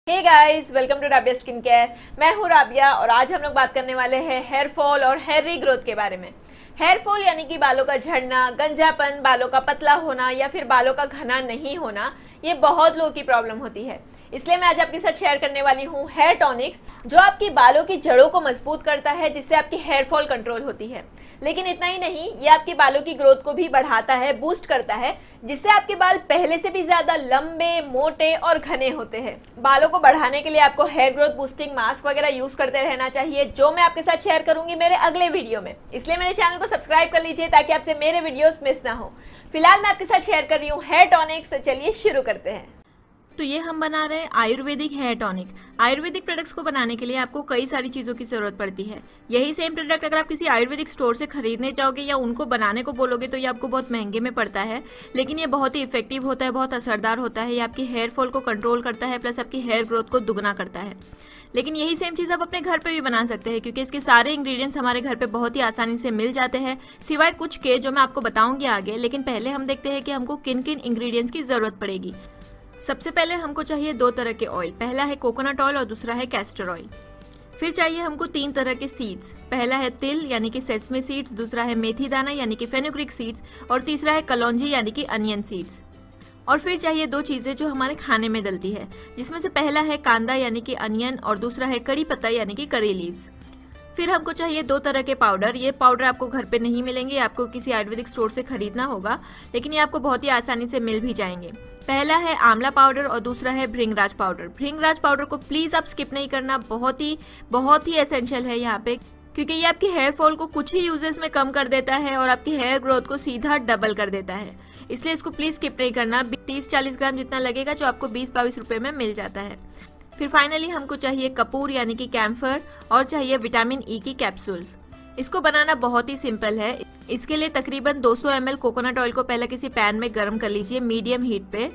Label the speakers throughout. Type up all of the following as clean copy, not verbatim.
Speaker 1: Hey guys, welcome to Rabia skin care. मैं हूँ राबिया और आज हम लोग बात करने वाले हैं हेयर फॉल और हेयर रीग्रोथ के बारे में। हेयर फॉल यानी कि बालों का झड़ना, गंजापन, बालों का पतला होना या फिर बालों का घना नहीं होना, ये बहुत लोगों की प्रॉब्लम होती है। इसलिए मैं आज आपके साथ शेयर करने वाली हूँ हेयर टॉनिक्स, जो आपकी बालों की जड़ों को मजबूत करता है, जिससे आपकी हेयर फॉल कंट्रोल होती है। लेकिन इतना ही नहीं, ये आपके बालों की ग्रोथ को भी बढ़ाता है, बूस्ट करता है, जिससे आपके बाल पहले से भी ज्यादा लंबे, मोटे और घने होते हैं। बालों को बढ़ाने के लिए आपको हेयर ग्रोथ बूस्टिंग मास्क वगैरह यूज करते रहना चाहिए, जो मैं आपके साथ शेयर करूंगी मेरे अगले वीडियो में। इसलिए मेरे चैनल को सब्सक्राइब कर लीजिए ताकि आपसे मेरे वीडियोस मिस ना हो। फिलहाल मैं आपके साथ शेयर कर रही हूँ हेयर टॉनिक्स। तो चलिए शुरू करते हैं।
Speaker 2: तो ये हम बना रहे हैं ayurvedic hair tonic. Ayurvedic products को बनाने के लिए आपको कई सारी चीज़ों की ज़रूरत पड़ती है। यही सेम प्रोडक्ट अगर आप किसी आयुर्वेदिक स्टोर से खरीदने जाओगे या उनको बनाने को बोलोगे तो ये आपको बहुत महंगे में पड़ता है, लेकिन ये बहुत ही इफेक्टिव होता है, बहुत असरदार होता है। ये आपकी हेयर फॉल को कंट्रोल करता है, प्लस आपकी हेयर ग्रोथ को दुगना करता है। लेकिन यही सेम चीज़ आप अपने घर पे भी बना सकते हैं, क्योंकि इसके सारे इंग्रेडिएंट्स हमारे घर पे बहुत ही आसानी से मिल जाते हैं, सिवाय कुछ के जो मैं आपको बताऊंगी आगे। लेकिन पहले हम देखते हैं कि हमको किन किन इंग्रेडिएंट्स की ज़रूरत पड़ेगी। सबसे पहले हमको चाहिए 2 तरह के ऑयल। पहला है कोकोनट ऑयल और दूसरा है कैस्टर ऑयल। फिर चाहिए हमको 3 तरह के सीड्स। पहला है तिल यानी कि सेसमे सीड्स, दूसरा है मेथी दाना यानी कि फेनुग्रीक सीड्स, और तीसरा है कलौंजी यानी कि अनियन सीड्स। और फिर चाहिए 2 चीज़ें जो हमारे खाने में डलती है, जिसमें से पहला है कांदा यानी कि अनियन और दूसरा है कड़ी पत्ता यानी कि करी लीव्स। फिर हमको चाहिए 2 तरह के पाउडर। ये पाउडर आपको घर पे नहीं मिलेंगे, आपको किसी आयुर्वेदिक स्टोर से खरीदना होगा, लेकिन ये आपको बहुत ही आसानी से मिल भी जाएंगे। पहला है आंवला पाउडर और दूसरा है भृंगराज पाउडर। भृंगराज पाउडर को प्लीज़ आप स्किप नहीं करना, बहुत ही एसेंशियल है यहाँ पे, क्योंकि ये आपकी हेयर फॉल को कुछ ही यूजेस में कम कर देता है और आपकी हेयर ग्रोथ को सीधा डबल कर देता है। इसलिए इसको प्लीज़ स्किप नहीं करना। 30-40 ग्राम जितना लगेगा, जो आपको 20-22 रुपये में मिल जाता है। फिर फाइनली हमको चाहिए कपूर यानी कि कैम्फर, और चाहिए विटामिन ई की कैप्सूल्स। इसको बनाना बहुत ही सिंपल है। इसके लिए तकरीबन 200 ml कोकोनट ऑयल को पहले किसी पैन में गर्म कर लीजिए मीडियम हीट पे।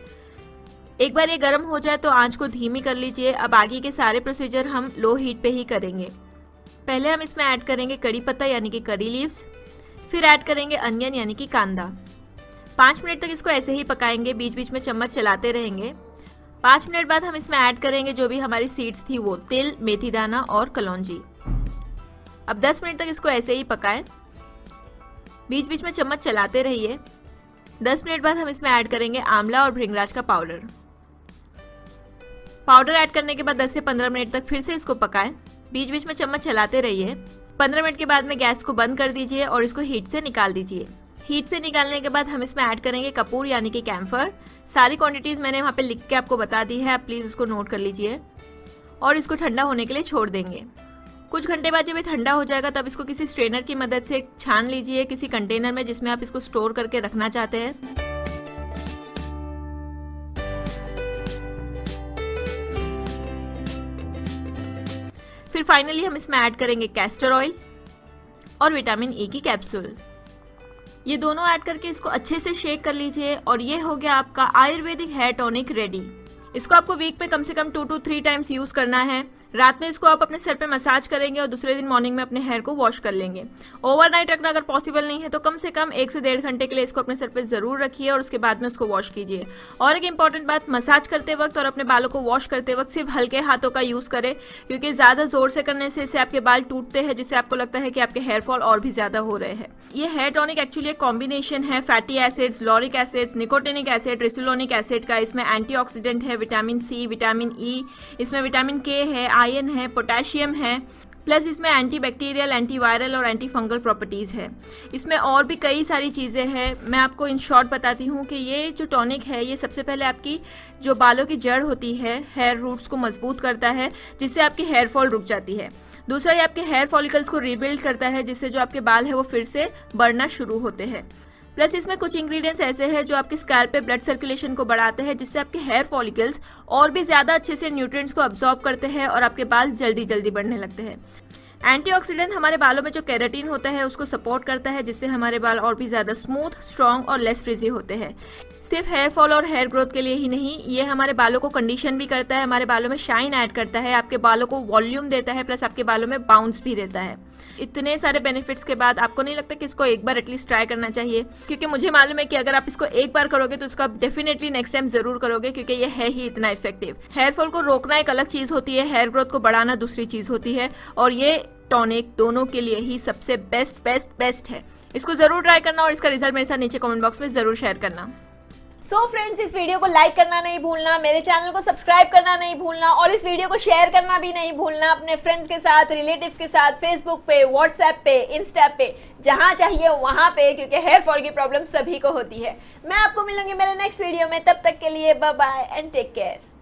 Speaker 2: एक बार ये गर्म हो जाए तो आंच को धीमी कर लीजिए। अब आगे के सारे प्रोसीजर हम लो हीट पे ही करेंगे। पहले हम इसमें ऐड करेंगे कड़ी पत्ता यानी कि करी लीव्स, फिर ऐड करेंगे अनियन यानी कि कांदा। 5 मिनट तक इसको ऐसे ही पकाएंगे, बीच बीच में चम्मच चलाते रहेंगे। 5 मिनट बाद हम इसमें ऐड करेंगे जो भी हमारी सीड्स थी, वो तिल, मेथी दाना और कलौंजी। अब 10 मिनट तक इसको ऐसे ही पकाएं, बीच बीच में चम्मच चलाते रहिए। 10 मिनट बाद हम इसमें ऐड करेंगे आंवला और भृंगराज का पाउडर। पाउडर ऐड करने के बाद 10 से 15 मिनट तक फिर से इसको पकाएं, बीच बीच में चम्मच चलाते रहिए। 15 मिनट के बाद में गैस को बंद कर दीजिए और इसको हीट से निकाल दीजिए। हीट से निकालने के बाद हम इसमें ऐड करेंगे कपूर यानी कि कैम्फर। सारी क्वांटिटीज़ मैंने वहाँ पे लिख के आपको बता दी है, आप प्लीज़ उसको नोट कर लीजिए। और इसको ठंडा होने के लिए छोड़ देंगे। कुछ घंटे बाद जब ये ठंडा हो जाएगा, तब इसको किसी स्ट्रेनर की मदद से छान लीजिए, किसी कंटेनर में जिसमें आप इसको स्टोर करके रखना चाहते हैं। फिर फाइनली हम इसमें ऐड करेंगे कैस्टर ऑयल और विटामिन ई की कैप्सूल। ये दोनों ऐड करके इसको अच्छे से शेक कर लीजिए और ये हो गया आपका आयुर्वेदिक हेयर टॉनिक रेडी। इसको आपको वीक पे कम से कम 2 to 3 टाइम्स यूज़ करना है। रात में इसको आप अपने सर पे मसाज करेंगे और दूसरे दिन मॉर्निंग में अपने हेयर को वॉश कर लेंगे। ओवरनाइट रखना अगर पॉसिबल नहीं है तो कम से कम 1 से 1.5 घंटे के लिए इसको अपने सर पे ज़रूर रखिए और उसके बाद में उसको वॉश कीजिए। और एक इंपॉर्टेंट बात, मसाज करते वक्त और अपने बालों को वॉश करते वक्त सिर्फ हल्के हाथों का यूज़ करें, क्योंकि ज़्यादा जोर से करने से इससे आपके बाल टूटते हैं, जिससे आपको लगता है कि आपके हेयर फॉल और भी ज़्यादा हो रहे हैं। ये हेयर टॉनिक एक्चुअली एक कॉम्बिनेशन है fatty acids, lauric acids, nicotinic acid, ricinoleic acid का। इसमें एंटीऑक्सीडेंट है, विटामिन सी, विटामिन ई, इसमें विटामिन के है, आयरन है, पोटेशियम है, प्लस इसमें एंटीबैक्टीरियल, एंटीवायरल और एंटी फंगल प्रॉपर्टीज़ है। इसमें और भी कई सारी चीज़ें हैं। मैं आपको इन शॉर्ट बताती हूँ कि ये जो टॉनिक है, ये सबसे पहले आपकी जो बालों की जड़ होती है, हेयर रूट्स को मजबूत करता है, जिससे आपकी हेयर फॉल रुक जाती है। दूसरा, ये आपके हेयर फॉलिकल्स को रीबिल्ड करता है, जिससे जो आपके बाल है वो फिर से बढ़ना शुरू होते हैं। प्लस इसमें कुछ इंग्रेडिएंट्स ऐसे हैं जो आपके स्कैल्प पे ब्लड सर्कुलेशन को बढ़ाते हैं, जिससे आपके हेयर फॉलिकल्स और भी ज़्यादा अच्छे से न्यूट्रिएंट्स को अब्जॉर्ब करते हैं और आपके बाल जल्दी जल्दी बढ़ने लगते हैं। एंटीऑक्सीडेंट हमारे बालों में जो केराटिन होता है उसको सपोर्ट करता है, जिससे हमारे बाल और भी ज़्यादा स्मूथ, स्ट्रॉन्ग और लेस फ्रिजी होते हैं। सिर्फ हेयर फॉल और हेयर ग्रोथ के लिए ही नहीं, ये हमारे बालों को कंडीशन भी करता है, हमारे बालों में शाइन ऐड करता है, आपके बालों को वॉल्यूम देता है, प्लस आपके बालों में बाउंस भी देता है। इतने सारे बेनिफिट्स के बाद आपको नहीं लगता कि इसको एक बार एटलीस्ट ट्राई करना चाहिए? क्योंकि मुझे मालूम है कि अगर आप इसको एक बार करोगे तो इसको आप डेफिनेटली नेक्स्ट टाइम जरूर करोगे, क्योंकि ये है ही इतना इफेक्टिव। हेयर फॉल को रोकना एक अलग चीज होती है, हेयर ग्रोथ को बढ़ाना दूसरी चीज होती है, और ये टॉनिक दोनों के लिए ही सबसे बेस्ट है। इसको जरूर ट्राई करना और इसका रिजल्ट मेरे साथ नीचे कमेंट बॉक्स में जरूर शेयर करना।
Speaker 1: सो फ्रेंड्स, इस वीडियो को लाइक करना नहीं भूलना, मेरे चैनल को सब्सक्राइब करना नहीं भूलना, और इस वीडियो को शेयर करना भी नहीं भूलना अपने फ्रेंड्स के साथ, रिलेटिव्स के साथ, फेसबुक पे, व्हाट्सएप पे, इंस्टा पे, जहां चाहिए वहां पे, क्योंकि हेयर फॉल की प्रॉब्लम सभी को होती है। मैं आपको मिलूंगी मेरे नेक्स्ट वीडियो में, तब तक के लिए bye bye and take care.